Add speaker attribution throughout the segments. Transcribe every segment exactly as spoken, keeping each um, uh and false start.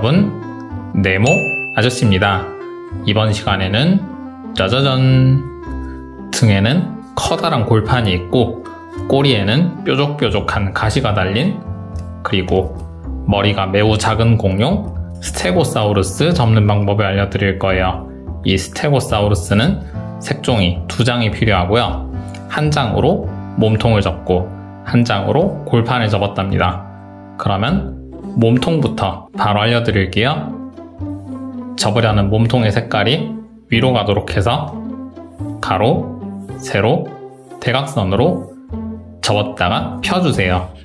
Speaker 1: 여러분, 네모 아저씨입니다. 이번 시간에는 짜자잔! 등에는 커다란 골판이 있고 꼬리에는 뾰족뾰족한 가시가 달린, 그리고 머리가 매우 작은 공룡 스테고사우루스 접는 방법을 알려드릴 거예요. 이 스테고사우루스는 색종이 두 장이 필요하고요. 한 장으로 몸통을 접고 한 장으로 골판을 접었답니다. 그러면 몸통부터 바로 알려드릴게요. 접으려는 몸통의 색깔이 위로 가도록 해서 가로, 세로, 대각선으로 접었다가 펴주세요.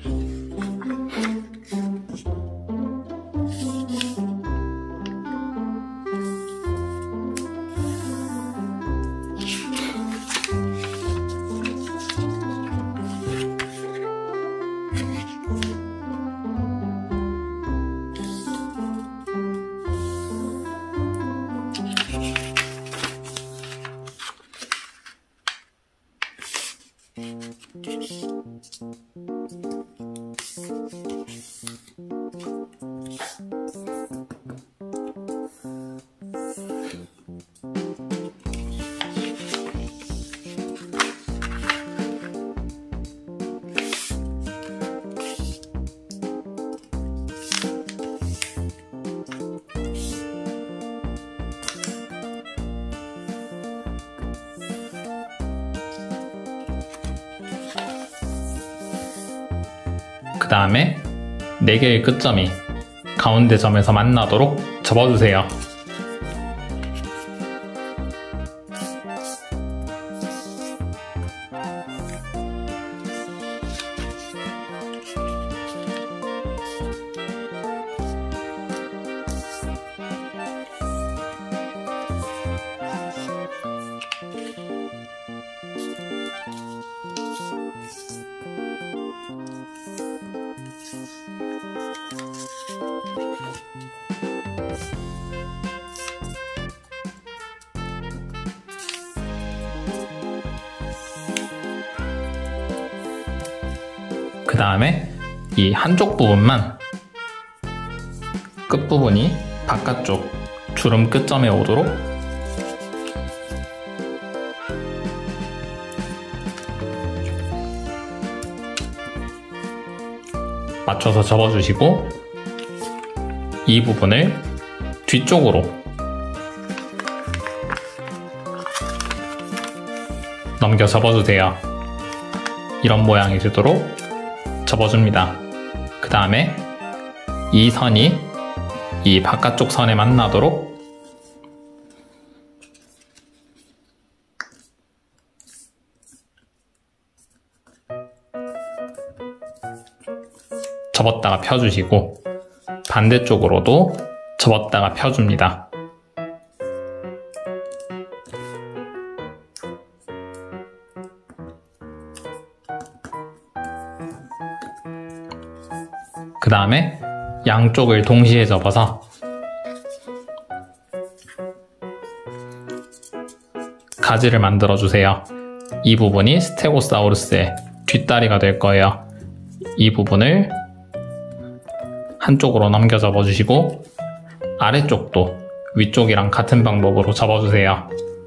Speaker 1: 그 다음에 네 개의 끝점이 가운데 점에서 만나도록 접어주세요. 그 다음에 이 한쪽 부분만 끝부분이 바깥쪽 주름 끝점에 오도록 맞춰서 접어주시고 이 부분을 뒤쪽으로 넘겨 접어주세요. 이런 모양이 되도록 접어줍니다. 그 다음에 이 선이 이 바깥쪽 선에 만나도록 접었다가 펴주시고 반대쪽으로도 접었다가 펴줍니다. 그 다음에 양쪽을 동시에 접어서 가지를 만들어 주세요. 이 부분이 스테고사우루스의 뒷다리가 될 거예요. 이 부분을 한쪽으로 넘겨 접어 주시고 아래쪽도 위쪽이랑 같은 방법으로 접어 주세요.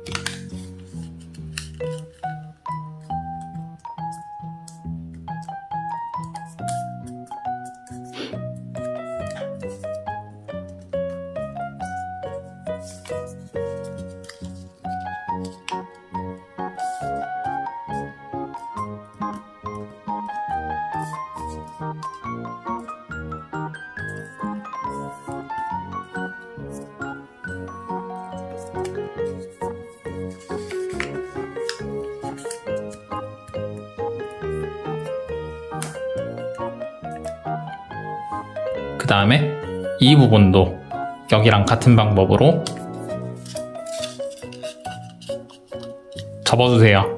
Speaker 1: 그 다음에 이 부분도 여기랑 같은 방법으로 접어주세요.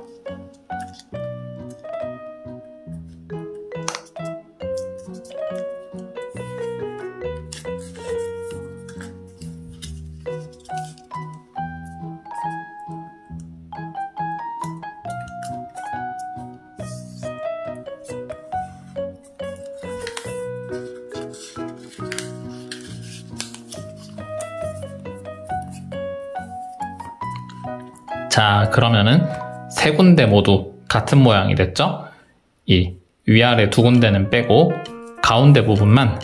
Speaker 1: 자, 그러면은 세 군데 모두 같은 모양이 됐죠? 이 위아래 두 군데는 빼고 가운데 부분만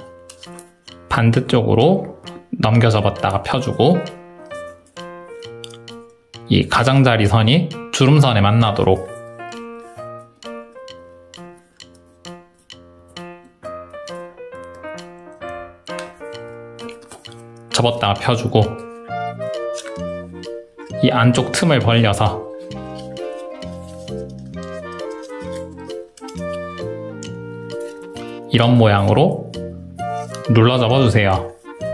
Speaker 1: 반대쪽으로 넘겨 접었다가 펴주고 이 가장자리 선이 주름선에 만나도록 접었다가 펴주고 이 안쪽 틈을 벌려서 이런 모양으로 눌러 접어주세요.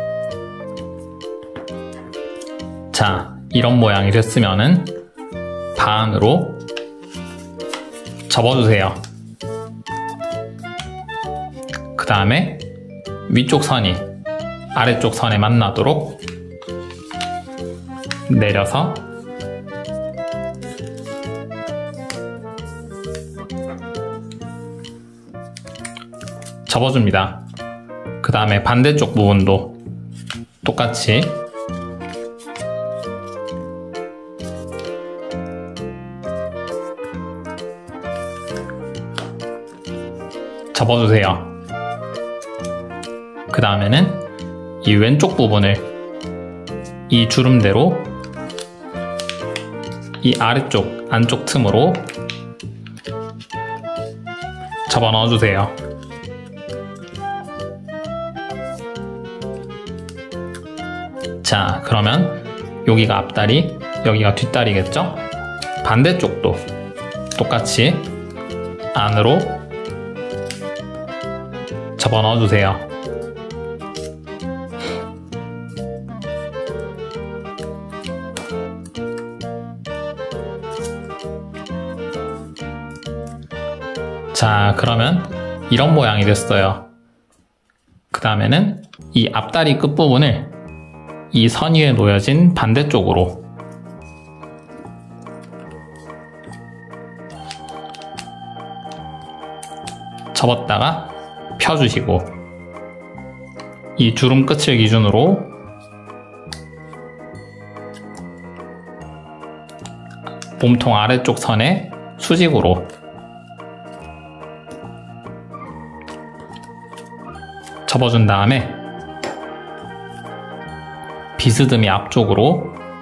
Speaker 1: 자, 이런 모양이 됐으면은 반으로 접어주세요. 그 다음에 위쪽 선이 아래쪽 선에 만나도록 내려서 접어줍니다. 그 다음에 반대쪽 부분도 똑같이 접어주세요. 그 다음에는 이 왼쪽 부분을 이 주름대로 이 아래쪽 안쪽 틈으로 접어 넣어주세요. 자, 그러면 여기가 앞다리, 여기가 뒷다리겠죠? 반대쪽도 똑같이 안으로 접어 넣어주세요. 자, 그러면 이런 모양이 됐어요. 그 다음에는 이 앞다리 끝부분을 이 선 위에 놓여진 반대쪽으로 접었다가 펴주시고 이 주름 끝을 기준으로 몸통 아래쪽 선에 수직으로 접어준 다음에 비스듬히 앞쪽으로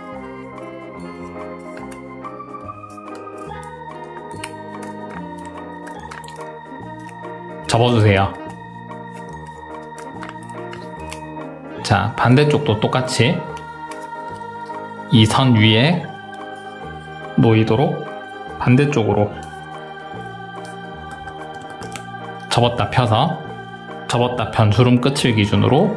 Speaker 1: 접어주세요. 자, 반대쪽도 똑같이 이 선 위에 놓이도록 반대쪽으로 접었다 펴서 접었다 편 주름 끝을 기준으로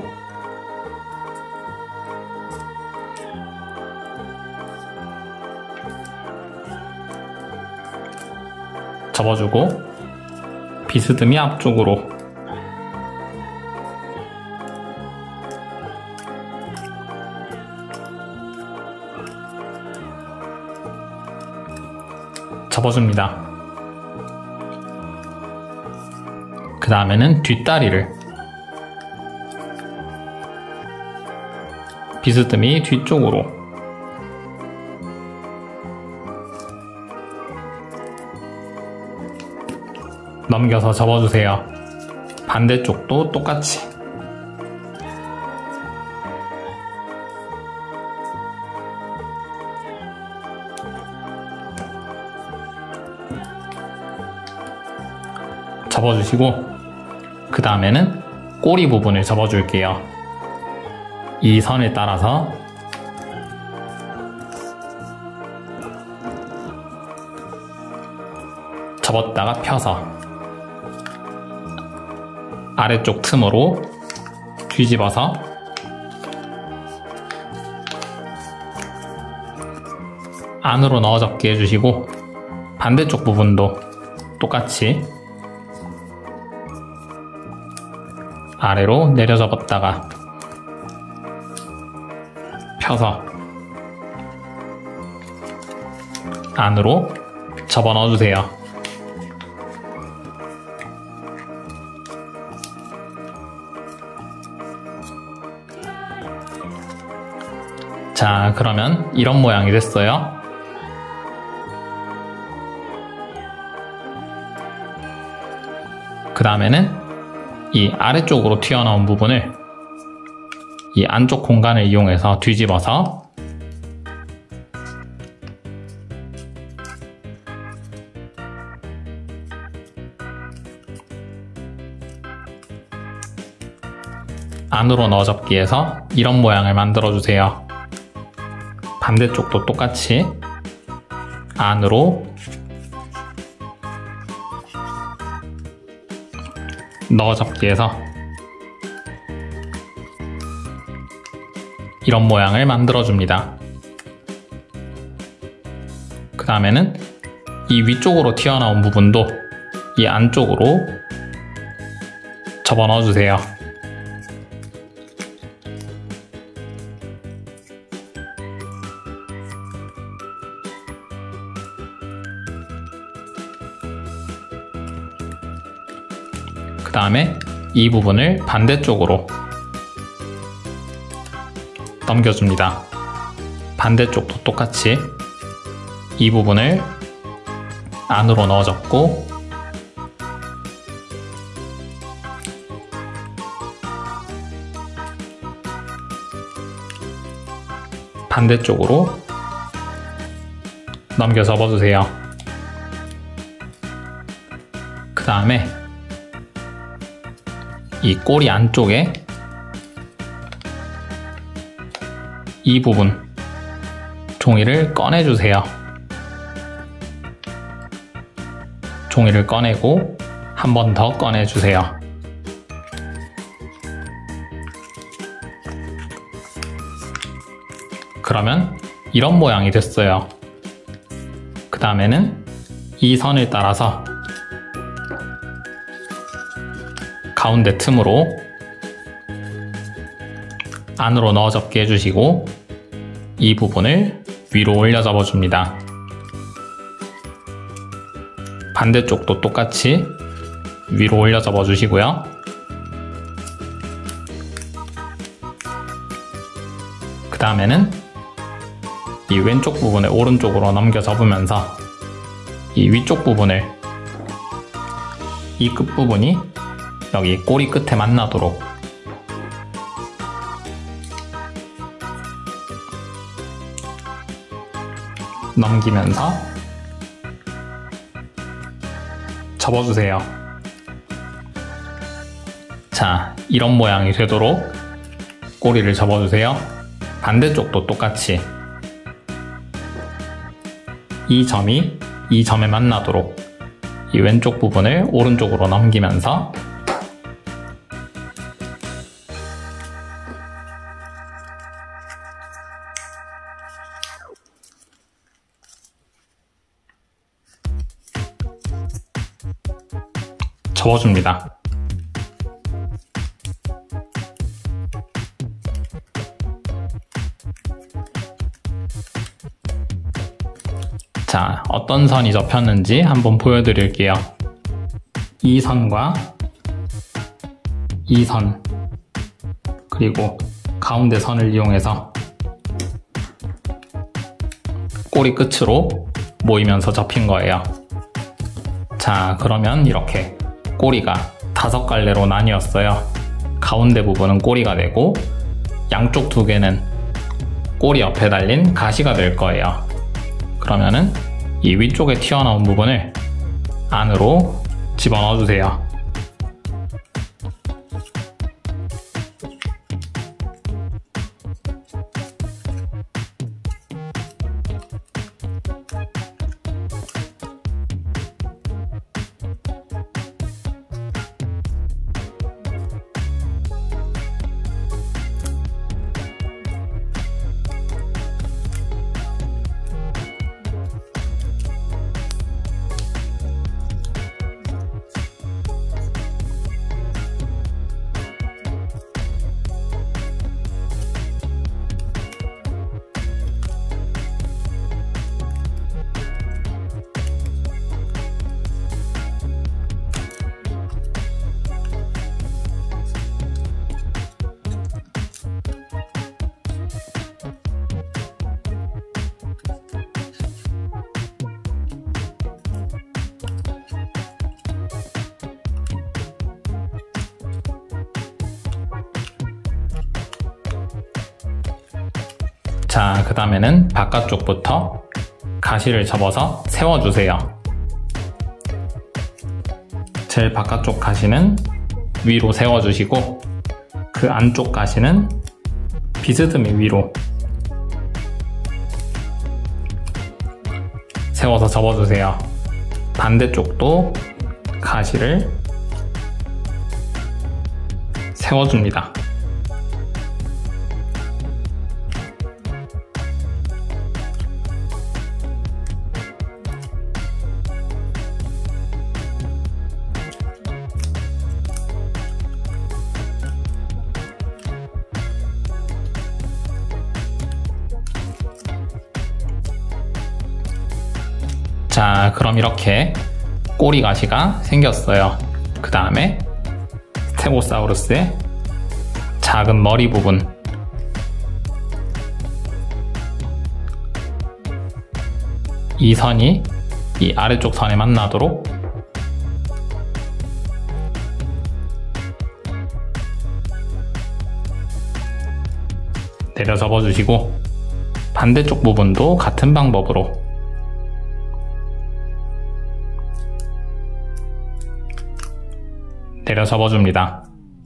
Speaker 1: 접어주고 비스듬히 앞쪽으로 접어줍니다. 그 다음에는 뒷다리를 비스듬히 뒤쪽으로 넘겨서 접어주세요. 반대쪽도 똑같이 접어주시고 그 다음에는 꼬리 부분을 접어줄게요. 이 선을 따라서 접었다가 펴서 아래쪽 틈으로 뒤집어서 안으로 넣어 접게 해주시고 반대쪽 부분도 똑같이 아래로 내려 접었다가 펴서 안으로 접어 넣어주세요. 자, 그러면 이런 모양이 됐어요. 그 다음에는 이 아래쪽으로 튀어나온 부분을 이 안쪽 공간을 이용해서 뒤집어서 안으로 넣어 접기해서 이런 모양을 만들어 주세요. 반대쪽도 똑같이 안으로 넣어 접기해서 이런 모양을 만들어 줍니다. 그 다음에는 이 위쪽으로 튀어나온 부분도 이 안쪽으로 접어 넣어 주세요. 그 다음에 이 부분을 반대쪽으로 넘겨줍니다. 반대쪽도 똑같이 이 부분을 안으로 넣어 접고 반대쪽으로 넘겨 접어주세요. 그 다음에 이 꼬리 안쪽에 이 부분 종이를 꺼내주세요. 종이를 꺼내고 한 번 더 꺼내주세요. 그러면 이런 모양이 됐어요. 그 다음에는 이 선을 따라서 가운데 틈으로 안으로 넣어 접게 해주시고 이 부분을 위로 올려 접어줍니다. 반대쪽도 똑같이 위로 올려 접어주시고요. 그 다음에는 이 왼쪽 부분을 오른쪽으로 넘겨 접으면서 이 위쪽 부분을 이 끝부분이 여기 꼬리 끝에 만나도록 넘기면서 접어주세요. 자, 이런 모양이 되도록 꼬리를 접어주세요. 반대쪽도 똑같이 이 점이 이 점에 만나도록 이 왼쪽 부분을 오른쪽으로 넘기면서 접어줍니다. 자, 어떤 선이 접혔는지 한번 보여드릴게요. 이 선과 이 선, 그리고 가운데 선을 이용해서 꼬리 끝으로 모이면서 접힌 거예요. 자, 그러면 이렇게 꼬리가 다섯 갈래로 나뉘었어요. 가운데 부분은 꼬리가 되고 양쪽 두 개는 꼬리 옆에 달린 가시가 될 거예요. 그러면은 이 위쪽에 튀어나온 부분을 안으로 집어넣어 주세요. 자, 그 다음에는 바깥쪽부터 가시를 접어서 세워주세요. 제일 바깥쪽 가시는 위로 세워주시고 그 안쪽 가시는 비스듬히 위로 세워서 접어주세요. 반대쪽도 가시를 세워줍니다. 자, 그럼 이렇게 꼬리 가시가 생겼어요. 그 다음에 스테고사우루스의 작은 머리 부분, 이 선이 이 아래쪽 선에 만나도록 내려 접어주시고 반대쪽 부분도 같은 방법으로 내려 접어줍니다.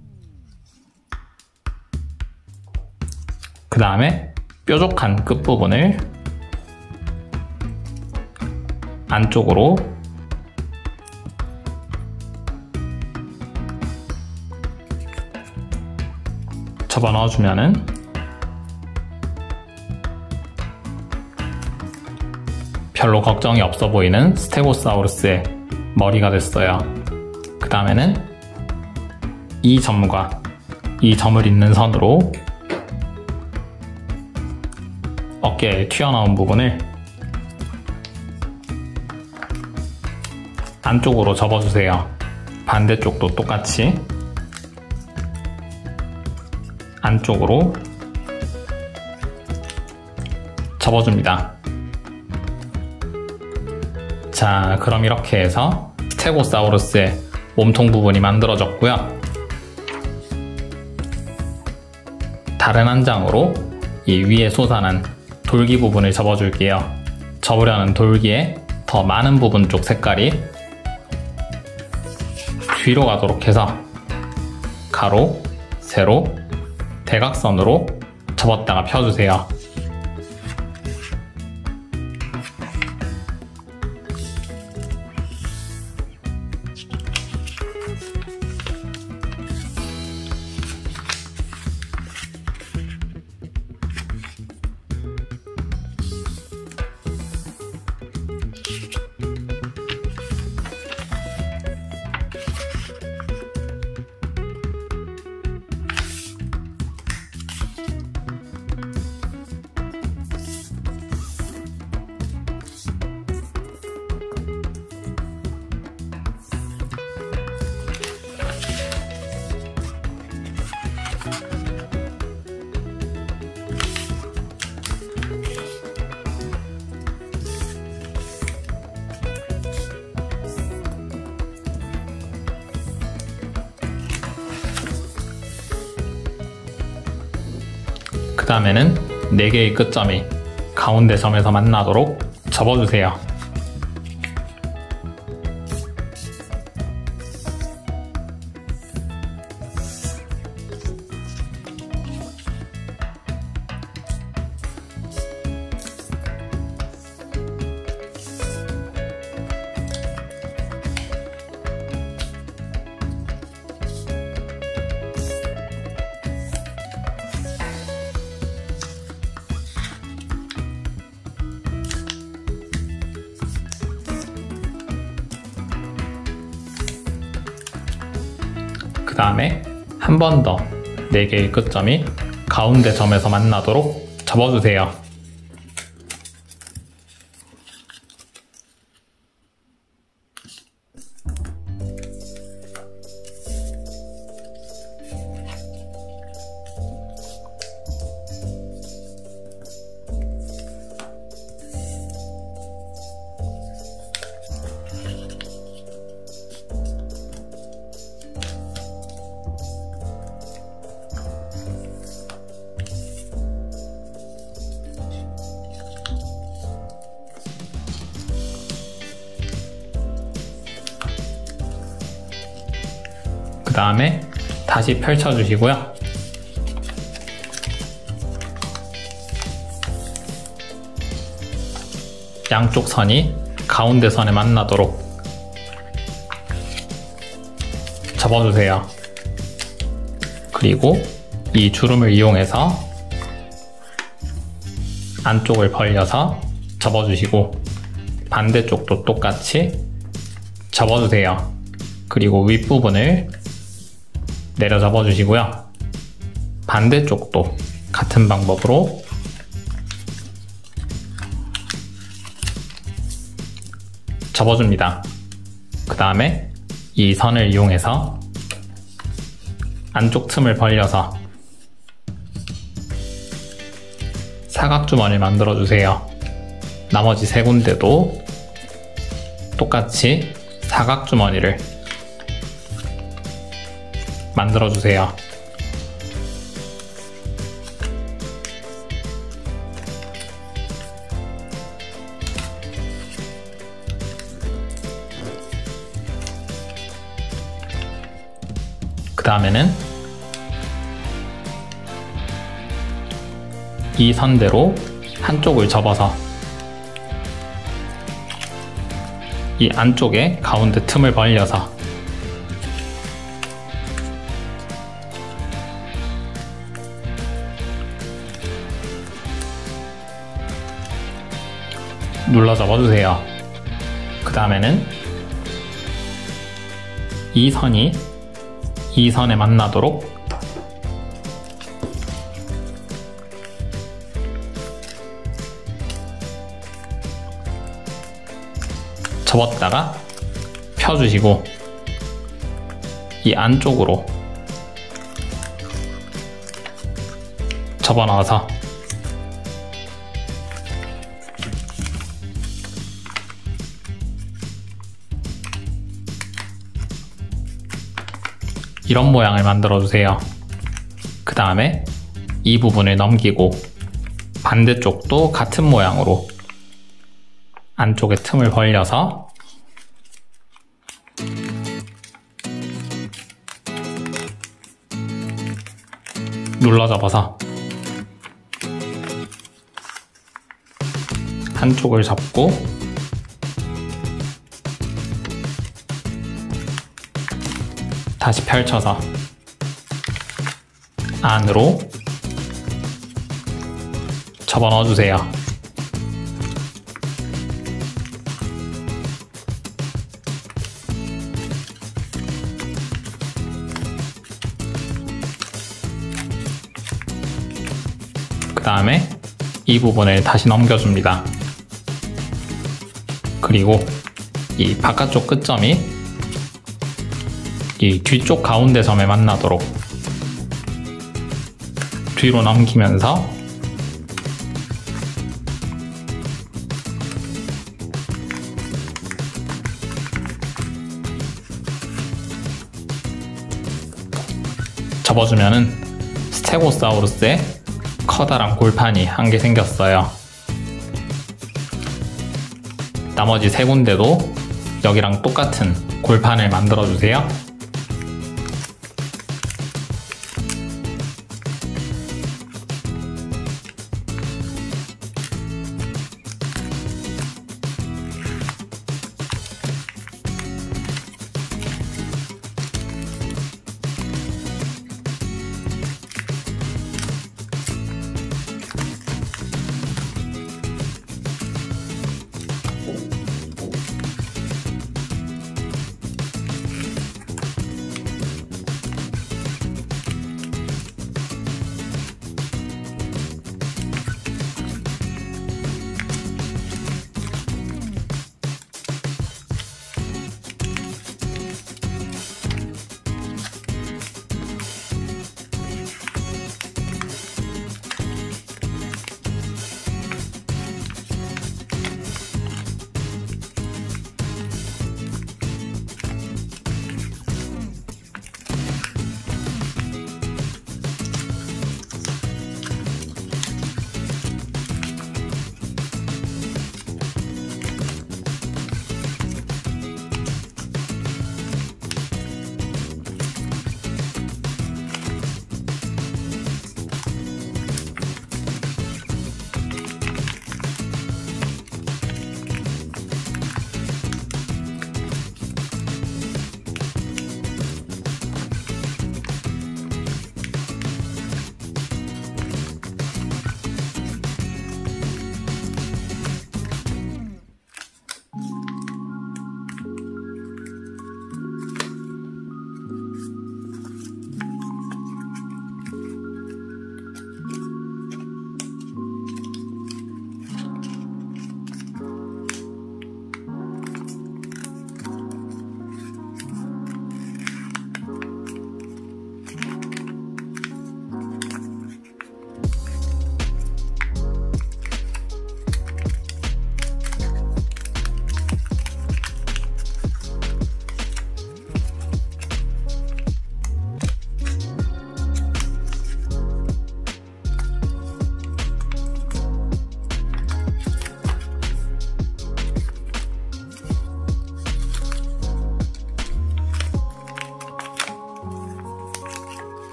Speaker 1: 그 다음에 뾰족한 끝부분을 안쪽으로 접어 넣어주면은 별로 걱정이 없어 보이는 스테고사우루스의 머리가 됐어요. 그 다음에는 이 점과 이 점을 잇는 선으로 어깨에 튀어나온 부분을 안쪽으로 접어주세요. 반대쪽도 똑같이 안쪽으로 접어줍니다. 자, 그럼 이렇게 해서 스테고사우루스의 몸통 부분이 만들어졌고요. 다른 한 장으로 이 위에 솟아난 돌기 부분을 접어줄게요. 접으려는 돌기에 더 많은 부분 쪽 색깔이 뒤로 가도록 해서 가로, 세로, 대각선으로 접었다가 펴주세요. 그 다음에는 네 개의 끝점이 가운데 점에서 만나도록 접어주세요. 그 다음에 한 번 더 네 개의 끝점이 가운데 점에서 만나도록 접어주세요. 다음에 다시 펼쳐주시고요. 양쪽 선이 가운데 선에 만나도록 접어주세요. 그리고 이 주름을 이용해서 안쪽을 벌려서 접어주시고 반대쪽도 똑같이 접어주세요. 그리고 윗부분을 내려 접어주시고요. 반대쪽도 같은 방법으로 접어줍니다. 그 다음에 이 선을 이용해서 안쪽 틈을 벌려서 사각주머니를 만들어주세요. 나머지 세 군데도 똑같이 사각주머니를 만들어주세요. 그 다음에는 이 선대로 한쪽을 접어서 이 안쪽에 가운데 틈을 벌려서 눌러 접어주세요. 그 다음에는 이 선이 이 선에 만나도록 접었다가 펴주시고 이 안쪽으로 접어넣어서 이런 모양을 만들어 주세요. 그 다음에 이 부분을 넘기고 반대쪽도 같은 모양으로 안쪽에 틈을 벌려서 눌러 접어서 한쪽을 접고 다시 펼쳐서 안으로 접어 넣어주세요. 그 다음에 이 부분을 다시 넘겨줍니다. 그리고 이 바깥쪽 끝점이 이 뒤쪽 가운데 점에 만나도록 뒤로 넘기면서 접어주면은 스테고사우루스의 커다란 골판이 한 개 생겼어요. 나머지 세 군데도 여기랑 똑같은 골판을 만들어 주세요.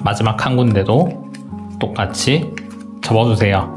Speaker 1: 마지막 한 군데도 똑같이 접어주세요.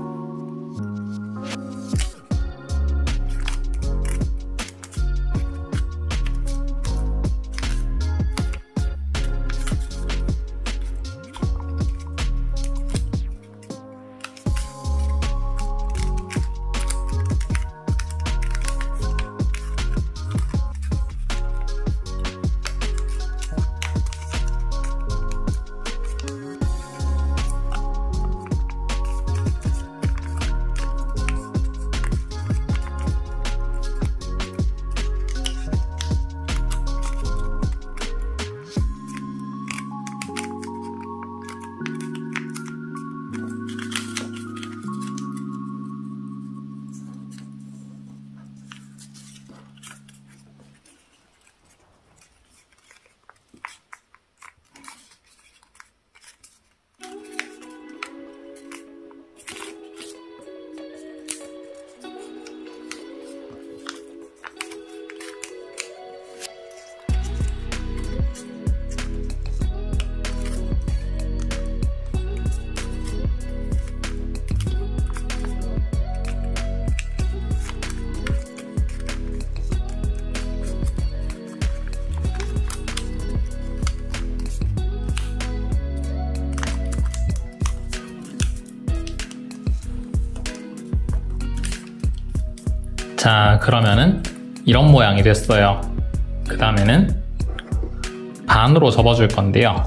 Speaker 1: 자, 그러면은 이런 모양이 됐어요. 그 다음에는 반으로 접어줄 건데요.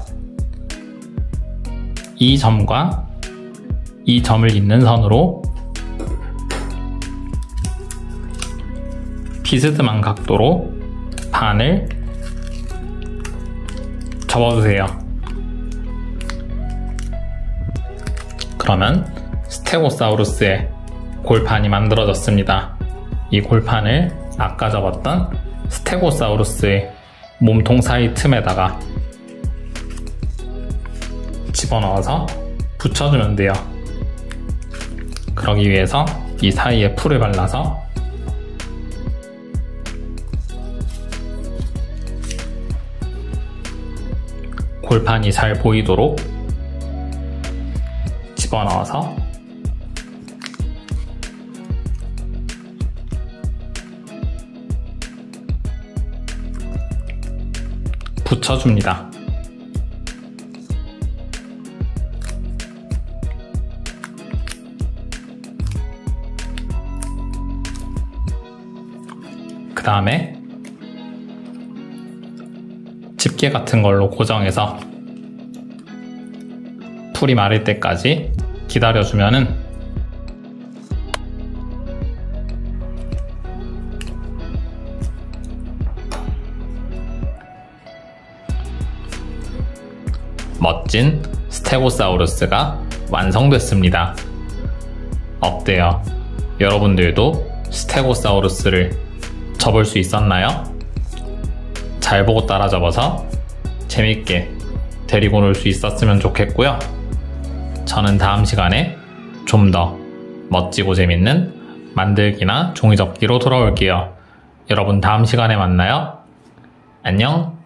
Speaker 1: 이 점과 이 점을 잇는 선으로 비스듬한 각도로 반을 접어주세요. 그러면 스테고사우루스의 골판이 만들어졌습니다. 이 골판을 아까 접었던 스테고사우루스의 몸통 사이 틈에다가 집어넣어서 붙여주면 돼요. 그러기 위해서 이 사이에 풀을 발라서 골판이 잘 보이도록 집어넣어서 붙여줍니다. 그 다음에 집게 같은 걸로 고정해서 풀이 마를 때까지 기다려주면은 멋진 스테고사우루스가 완성됐습니다. 어때요? 여러분들도 스테고사우루스를 접을 수 있었나요? 잘 보고 따라 접어서 재밌게 데리고 놀 수 있었으면 좋겠고요. 저는 다음 시간에 좀 더 멋지고 재밌는 만들기나 종이접기로 돌아올게요. 여러분 다음 시간에 만나요. 안녕.